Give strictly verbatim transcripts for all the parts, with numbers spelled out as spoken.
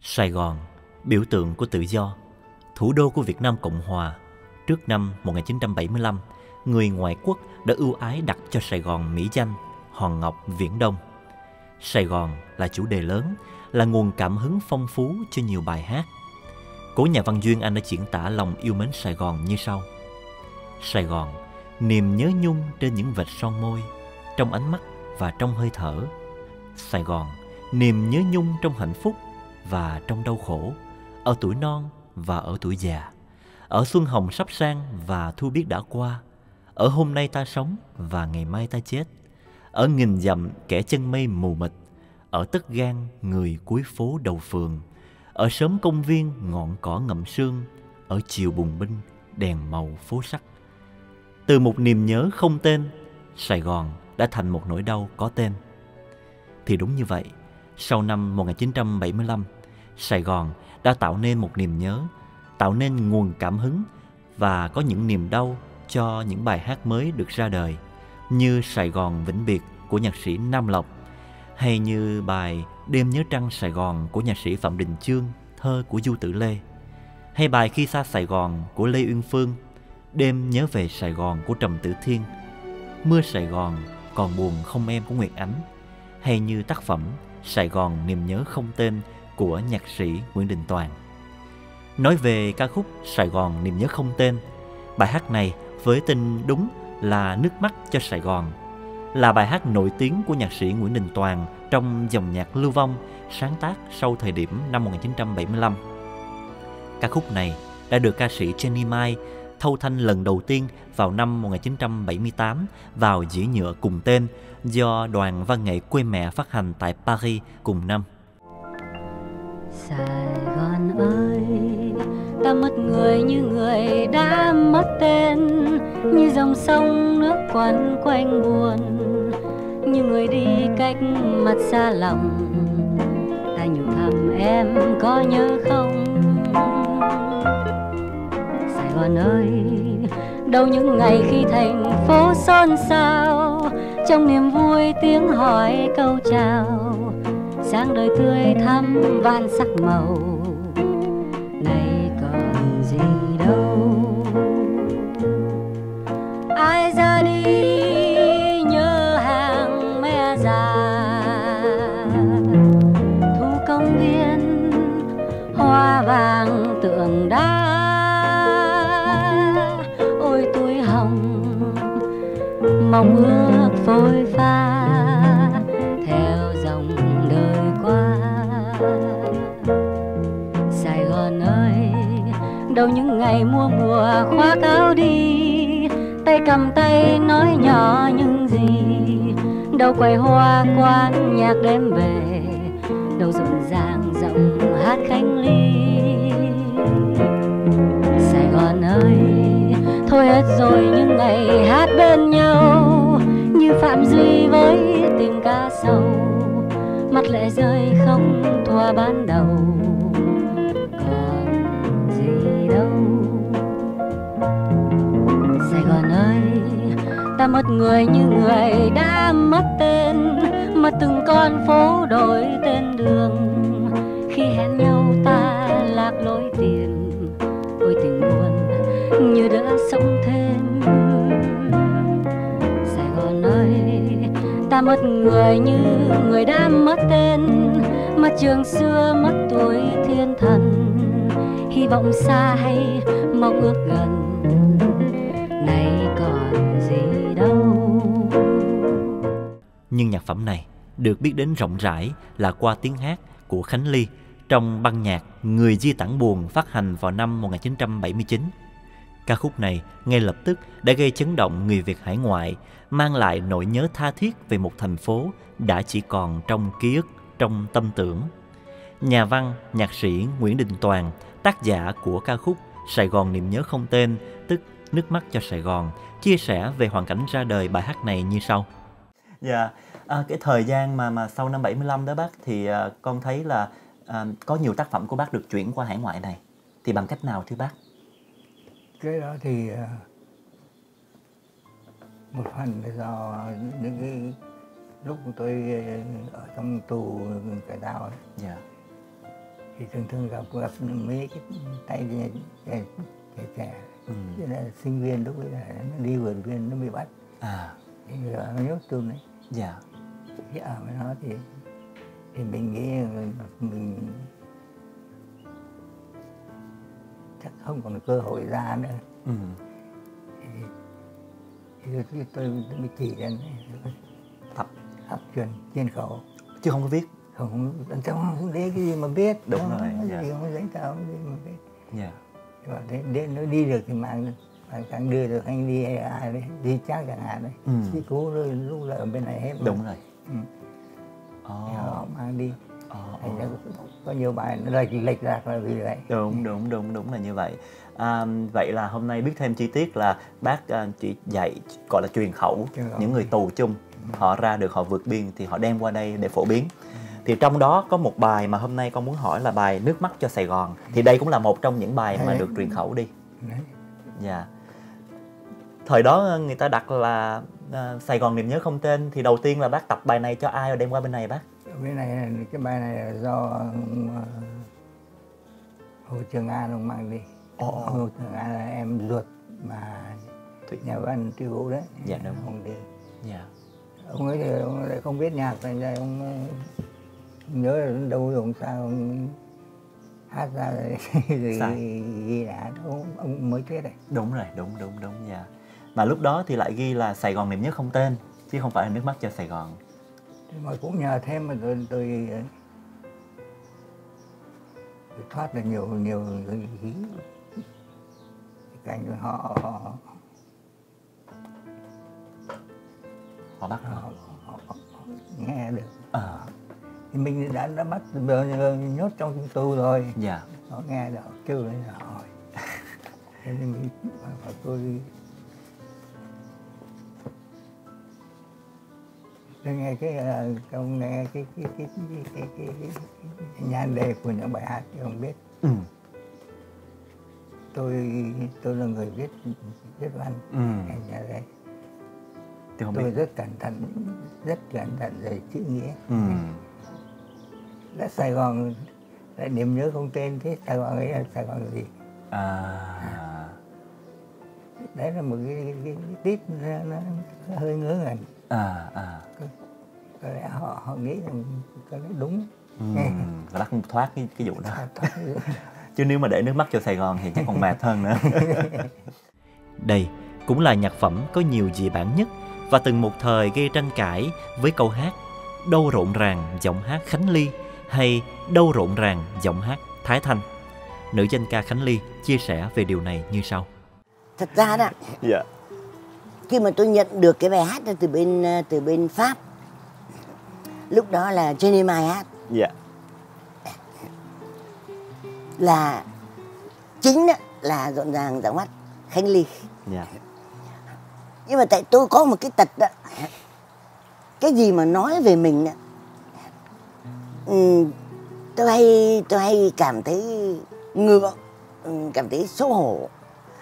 Sài Gòn, biểu tượng của tự do, thủ đô của Việt Nam Cộng Hòa. Trước năm một nghìn chín trăm bảy mươi lăm, người ngoại quốc đã ưu ái đặt cho Sài Gòn mỹ danh Hòn Ngọc Viễn Đông. Sài Gòn là chủ đề lớn, là nguồn cảm hứng phong phú cho nhiều bài hát. Cố nhà văn Duyên Anh đã diễn tả lòng yêu mến Sài Gòn như sau: Sài Gòn, niềm nhớ nhung trên những vệt son môi, trong ánh mắt và trong hơi thở. Sài Gòn, niềm nhớ nhung trong hạnh phúc và trong đau khổ, ở tuổi non và ở tuổi già, ở xuân hồng sắp sang và thu biết đã qua, ở hôm nay ta sống và ngày mai ta chết, ở nghìn dặm kẻ chân mây mù mịt, ở tất gan người cuối phố đầu phường, ở sớm công viên ngọn cỏ ngậm sương, ở chiều bùng binh đèn màu phố sắc. Từ một niềm nhớ không tên, Sài Gòn đã thành một nỗi đau có tên. Thì đúng như vậy, sau năm một nghìn chín trăm bảy mươi lăm, Sài Gòn đã tạo nên một niềm nhớ, tạo nên nguồn cảm hứng và có những niềm đau cho những bài hát mới được ra đời, như Sài Gòn Vĩnh Biệt của nhạc sĩ Nam Lộc, hay như bài Đêm Nhớ Trăng Sài Gòn của nhạc sĩ Phạm Đình Chương, thơ của Du Tử Lê, hay bài Khi Xa Sài Gòn của Lê Uyên Phương, Đêm Nhớ Về Sài Gòn của Trầm Tử Thiên, Mưa Sài Gòn Còn Buồn Không Em của Nguyệt Ánh, hay như tác phẩm Sài Gòn Niềm Nhớ Không Tên của nhạc sĩ Nguyễn Đình Toàn. Nói về ca khúc Sài Gòn Niềm Nhớ Không Tên, bài hát này với tên đúng là Nước Mắt Cho Sài Gòn, là bài hát nổi tiếng của nhạc sĩ Nguyễn Đình Toàn trong dòng nhạc lưu vong sáng tác sau thời điểm năm một nghìn chín trăm bảy mươi lăm. Ca khúc này đã được ca sĩ Jenny Mai thâu thanh lần đầu tiên vào năm một nghìn chín trăm bảy mươi tám vào dĩa nhựa cùng tên do Đoàn Văn nghệ quê mẹ phát hành tại Paris cùng năm. Sài Gòn ơi, ta mất người như người đã mất tên, như dòng sông nước quấn quanh buồn, như người đi cách mặt xa lòng. Ta nhủ thầm em có nhớ không? Sài Gòn ơi, đâu những ngày khi thành phố xôn xao, trong niềm vui tiếng hỏi câu chào, sáng đời tươi thắm vạn sắc màu, này còn gì đâu. Ai ra đi nhớ hàng mẹ già, thu công viên hoa vàng tượng đá. Ôi túi hồng mong ước phôi pha theo dòng đời qua. Sài Gòn ơi, đâu những ngày mua mùa khoác áo đi, tay cầm tay nói nhỏ những gì, đâu quầy hoa quán nhạc đêm về, đâu rộn ràng giọng hát Khánh Ly. Sài Gòn ơi, thôi hết rồi những ngày hát bên nhau, như Phạm Duy với tình ca sầu, mắt lệ rơi không thua ban đầu, còn gì đâu. Sài Gòn ơi, ta mất người như người đã mất tên, mất từng con phố đổi tên đường, khi hẹn nhau ta lạc lối tìm. Ôi tình buồn như đã sống thêm. Sài Gòn ơi, ta mất người như người đã mất tên, mất trường xưa mất tuổi thiên thần, hy vọng xa hay mong ước gần, này còn gì đâu. Nhưng nhạc phẩm này được biết đến rộng rãi là qua tiếng hát của Khánh Ly trong băng nhạc Người Di Tản Buồn phát hành vào năm một nghìn chín trăm bảy mươi chín. Ca khúc này ngay lập tức đã gây chấn động người Việt hải ngoại, mang lại nỗi nhớ tha thiết về một thành phố đã chỉ còn trong ký ức, trong tâm tưởng. Nhà văn, nhạc sĩ Nguyễn Đình Toàn, tác giả của ca khúc Sài Gòn Niềm Nhớ Không Tên, tức Nước Mắt Cho Sài Gòn, chia sẻ về hoàn cảnh ra đời bài hát này như sau. Dạ, à, cái thời gian mà mà sau năm bảy mươi lăm đó bác, thì à, con thấy là à, có nhiều tác phẩm của bác được chuyển qua hải ngoại này. Thì bằng cách nào thưa bác? Cái đó thì một phần là do những cái lúc tôi ở trong tù cải tạo ấy, Dạ. thì thường thường gặp gặp mấy cái tay trẻ trẻ trẻ Ừ. như là sinh viên lúc ấy là nó đi vườn viên nó bị bắt, À. thì giờ nó nhốt tôm đấy. Dạ. Thì ở với nó thì thì mình nghĩ mình chắc không còn cơ hội ra nữa. Ừ. Thì, thì tôi, tôi mới chỉ ra Thập. học truyền trên khẩu, Chứ không có viết. không trong đấy cái gì mà biết. Đúng nó, rồi, cái dạ. gì không giấy tờ không gì mà biết. Dạ. Nhưng mà đến, đến nó đi được thì mang mang càng đưa được anh đi hay ai đấy đi chắc chẳng hạn đấy. Ừ. Chứ cú lúc là ở bên này hết. Đúng rồi. Ừ. Ồ. Thì họ mang đi. Ồ. Thành ra có nhiều bài nó lệch lệch lạc là vì vậy. Đúng đúng đúng đúng là như vậy. À, vậy là hôm nay biết thêm chi tiết là bác à, chỉ dạy gọi là truyền khẩu, Truyền khẩu. những người tù chung họ ra được, họ vượt biên thì họ đem qua đây để phổ biến. Thì trong đó có một bài mà hôm nay con muốn hỏi là bài Nước mắt cho Sài Gòn. Thì đây cũng là một trong những bài mà được truyền khẩu đi. Đấy. Dạ. Thời đó người ta đặt là à, Sài Gòn niềm nhớ không tên, thì đầu tiên là bác tập bài này cho ai rồi đem qua bên này bác? Bên này cái bài này là do ông, uh, Hồ Trường An ông mang đi. Ồ. Hồ Trường An là em ruột mà Thủy. nhà văn Tri Vũ đấy. Dạ đúng. Ông đi. Dạ. Ông ấy thì ông lại không biết nhạc, thành ra ông uh, nhớ là đến đâu rồi ông sao ông hát ra rồi, rồi ghi lại ông, ông mới chết đấy. Đúng rồi, đúng đúng đúng dạ. Mà lúc đó thì lại ghi là Sài Gòn niềm nhớ không tên chứ không phải là Nước mắt cho Sài Gòn. Mà cũng nhờ thêm mà tôi tôi, tôi thoát được nhiều nhiều người khí cảnh họ họ, Họ bắt họ, họ. họ, họ, họ nghe được. À. Thì mình đã đã bắt nhốt trong tù rồi. Dạ. Họ nghe được, kêu lên là hỏi. Thế nên mình bảo tôi tôi nghe cái câu nghe cái cái cái cái cái, cái, cái, cái nhan đề của những bài hát thì không biết. Ừ. Tôi tôi là người viết viết văn. Ừ. Nhà đây. Tôi không Tôi biết. rất cẩn thận, rất cẩn thận về chữ nghĩa. Ừ. Đã Sài Gòn lại niềm nhớ không tên, thế Sài Gòn ấy là Sài Gòn là gì? À. Đấy là một cái, cái, cái, cái tít nó, nó hơi ngớ ngẩn. À. À. Có lẽ họ họ nghĩ rằng có lẽ đúng. Ừ. Và bác không thoát cái cái vụ đó. Chứ nếu mà để Nước mắt cho Sài Gòn thì chắc còn mệt hơn nữa. Đây cũng là nhạc phẩm có nhiều dị bản nhất và từng một thời gây tranh cãi với câu hát Đâu rộn ràng giọng hát Khánh Ly hay Đâu rộn ràng giọng hát Thái Thanh. Nữ danh ca Khánh Ly chia sẻ về điều này như sau. Thật ra đó, Dạ. khi mà tôi nhận được cái bài hát đó từ bên từ bên Pháp, lúc đó là Jenny Mai hát, Dạ. là chính đó là rộn ràng giọng hát Khánh Ly. Dạ. Nhưng mà tại tôi có một cái tật đó, cái gì mà nói về mình đó, ừ, tôi hay tôi hay cảm thấy ngượng, ừ, cảm thấy xấu hổ,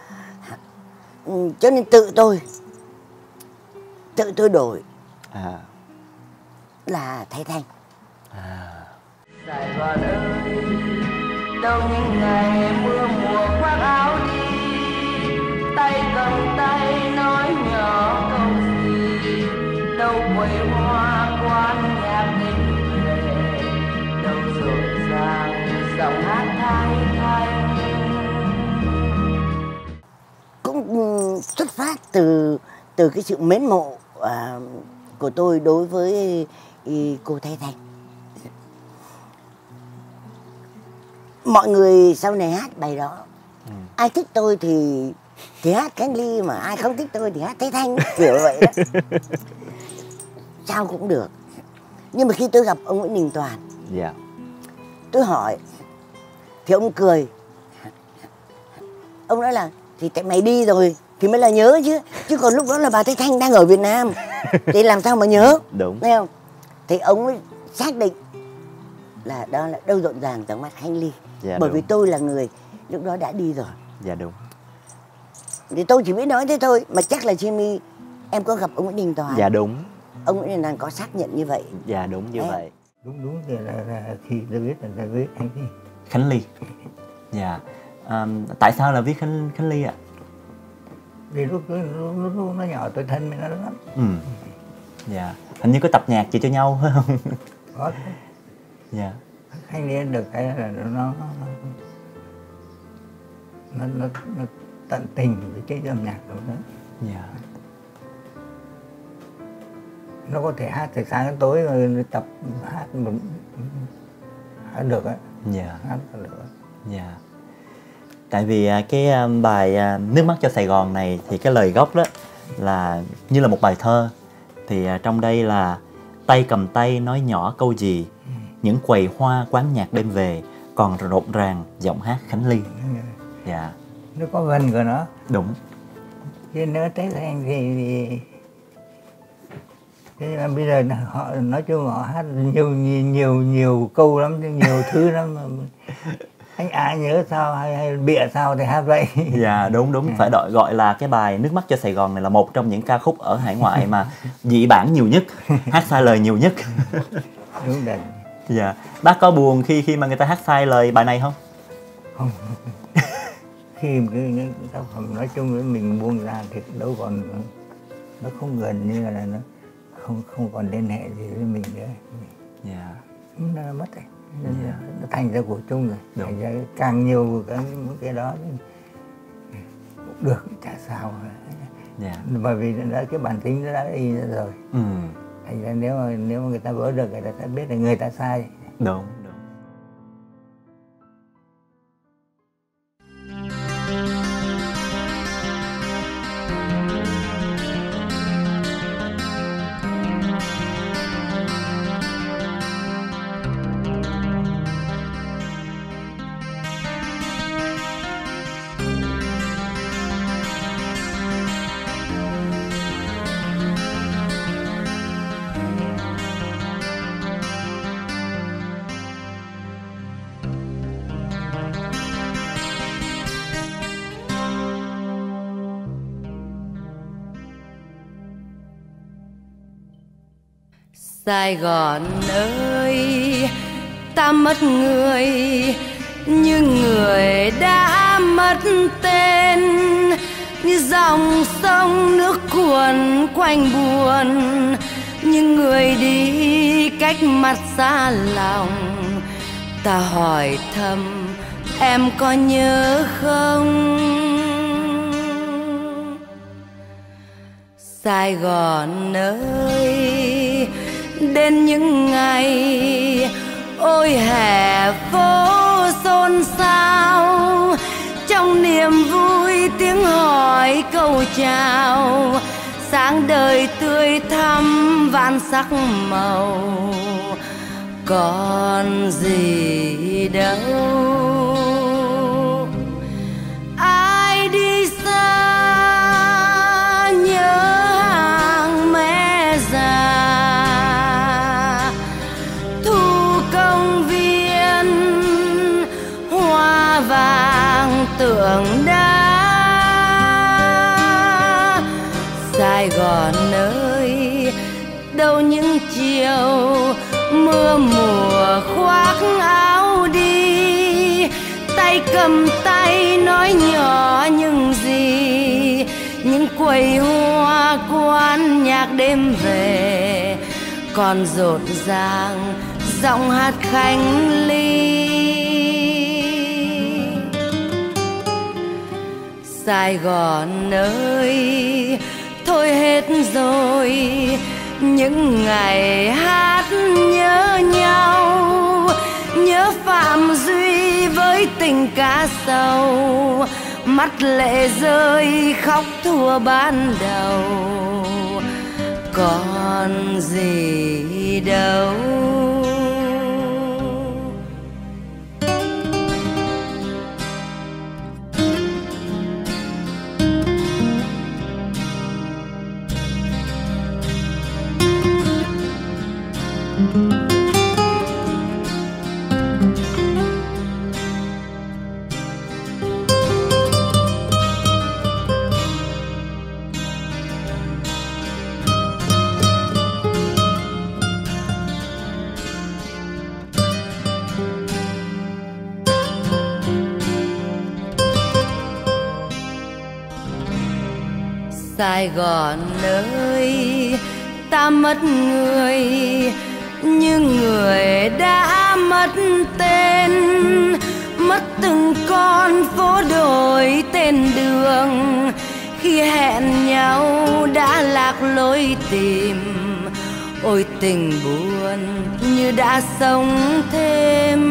ừ, cho nên tự tôi tự tôi đổi À. là Thái Thanh. À. Sài Gòn ơi, đâu những ngày mưa mùa khoác áo đi, tay cầm tay nói nhỏ câu gì, đâu quầy hoa quan nhạc đình về, đâu rộn ràng giọng hát Thái Thanh. Cũng xuất phát từ từ cái sự mến mộ à, của tôi đối với ý, cô Thái Thanh. Mọi người sau này hát bài đó, ừ. ai thích tôi thì thì hát Khánh Ly, mà ai không thích tôi thì hát Thái Thanh, kiểu vậy đó. Sao cũng được. Nhưng mà khi tôi gặp ông Nguyễn Đình Toàn, Dạ. tôi hỏi thì ông cười. Ông nói là thì tại mày đi rồi thì mới là nhớ chứ, chứ còn lúc đó là bà Thái Thanh đang ở Việt Nam thì làm sao mà nhớ. Đúng. Thấy không? Thì ông ấy xác định là đó là Đâu rộn ràng giọng hát Khánh Ly. Dạ, bởi đúng. vì tôi là người lúc đó đã đi rồi. Dạ đúng. Thì tôi chỉ biết nói thế thôi, mà chắc là Jimmy em có gặp ông Nguyễn Đình Toàn. Dạ đúng. Ông Nguyễn Đình Toàn có xác nhận như vậy. Dạ đúng như Em. vậy. Đúng đúng thì là, là khi tôi biết là tôi biết anh đi. Khánh Ly. Dạ. À, tại sao là viết Khánh Khánh Ly ạ? Vì lúc, lúc, lúc, lúc nó nhỏ tôi thân với nó lắm. Ừ. Dạ. Hình như có tập nhạc gì cho nhau phải không? Có. Dạ. Khánh Ly được cái là nó nó nó, nó, nó tận tình với cái âm nhạc của nó. Dạ. Nó có thể hát từ sáng đến tối rồi tập hát một hát được á. Dạ. Hát được. Dạ. Tại vì cái bài Nước mắt cho Sài Gòn này thì cái lời gốc đó là như là một bài thơ. Thì trong đây là tay cầm tay nói nhỏ câu gì, ừ. những quầy hoa quán nhạc đêm về còn rộn ràng giọng hát Khánh Ly. Ừ. Dạ. Nó có vần của nó. Đúng. Chứ nếu Tết Anh thì, thì... Thế mà bây giờ họ nói chung họ hát nhiều nhiều nhiều, nhiều câu lắm, nhiều thứ lắm mà anh à nhớ sao hay, hay bịa sao thì hát vậy. Dạ đúng đúng, phải gọi gọi là cái bài Nước mắt cho Sài Gòn này là một trong những ca khúc ở hải ngoại mà dị bản nhiều nhất, hát sai lời nhiều nhất. Đúng đấy. Dạ. Bác có buồn khi khi mà người ta hát sai lời bài này không? Không. Khi cái tác phẩm nói chung với mình buông ra thì đâu còn, nó không gần như là nó không không còn liên hệ gì với mình nữa. Dạ. Nó mất rồi. Nó, yeah. nó thành ra của chung rồi. Đúng. Thành ra càng nhiều cái cái đó cũng được, chả sao. Yeah. Bởi vì đã, cái bản tính nó đã đi ra rồi. Ừ. Thành ra nếu mà nếu mà người ta vỡ được, người ta sẽ biết là người ta sai. Đúng. Sài Gòn ơi, ta mất người như người đã mất tên, như dòng sông nước cuồn quanh buồn, như người đi cách mặt xa lòng. Ta hỏi thầm em có nhớ không? Sài Gòn ơi, đến những ngày ôi hè phố xôn xao, trong niềm vui tiếng hỏi câu chào, sáng đời tươi thắm vạn sắc màu, còn gì đâu. Ai đi xa nhớ hàng mẹ già, thu công viên hoa vàng tượng đá. Sài Gòn ơi, đâu những chiều mưa mùa khoác áo đi, tay cầm tay nói nhỏ những gì, những quầy hoa quán nhạc đêm về còn rộn ràng giọng hát Khánh Ly. Sài Gòn ơi, thôi hết rồi những ngày hát nhớ nhau, nhớ Phạm Duy với tình cá sầu, mắt lệ rơi khóc thua ban đầu, còn gì đâu. Sài Gòn ơi, ta mất người như người đã mất tên, mất từng con phố đổi tên đường, khi hẹn nhau đã lạc lối tìm. Ôi tình buồn như đã sống thêm.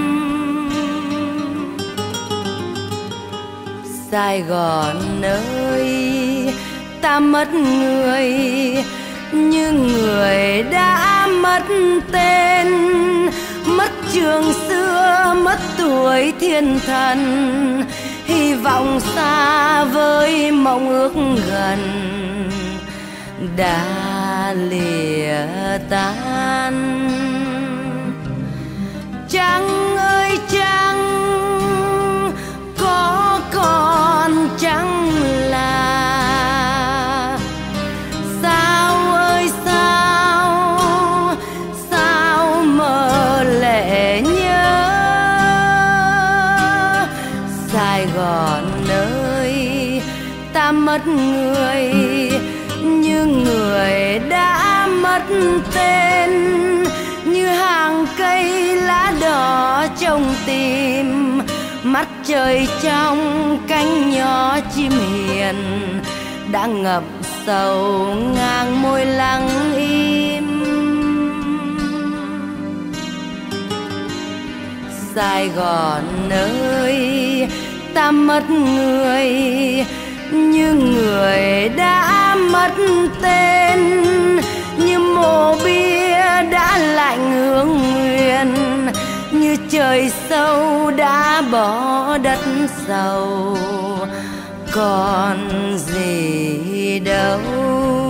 Sài Gòn ơi, ta mất người như người đã mất tên, mất trường xưa, mất tuổi thiên thần, hy vọng xa với mộng ước gần đã lìa tan. Trăng ơi trăng, có còn trăng là sao ơi sao, sao mơ lệ nhớ. Sài Gòn ơi, ta mất người như người đã mất tên, như hàng cây lá đỏ trong tim, mắt trời trong cánh nhỏ chim hiền đã ngập sầu ngang môi lặng im. Sài Gòn ơi, ta mất người như người đã mất tên, như mộ bia đã lạnh hương nguyên, như trời sâu đã bỏ đất sầu, còn gì đâu.